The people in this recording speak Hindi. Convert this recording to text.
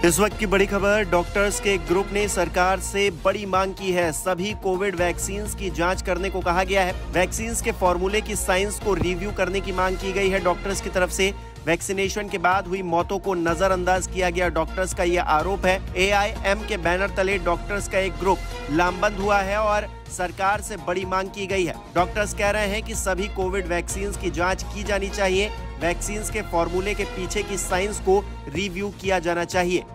इस वक्त की बड़ी खबर, डॉक्टर्स के ग्रुप ने सरकार से बड़ी मांग की है। सभी कोविड वैक्सीन की जांच करने को कहा गया है। वैक्सीन के फॉर्मूले की साइंस को रिव्यू करने की मांग की गई है डॉक्टर्स की तरफ से। वैक्सीनेशन के बाद हुई मौतों को नजरअंदाज किया गया, डॉक्टर्स का यह आरोप है। AIM के बैनर तले डॉक्टर्स का एक ग्रुप लामबंद हुआ है और सरकार से बड़ी मांग की गई है। डॉक्टर्स कह रहे हैं कि सभी कोविड वैक्सीन की जांच की जानी चाहिए। वैक्सीन के फॉर्मूले के पीछे की साइंस को रिव्यू किया जाना चाहिए।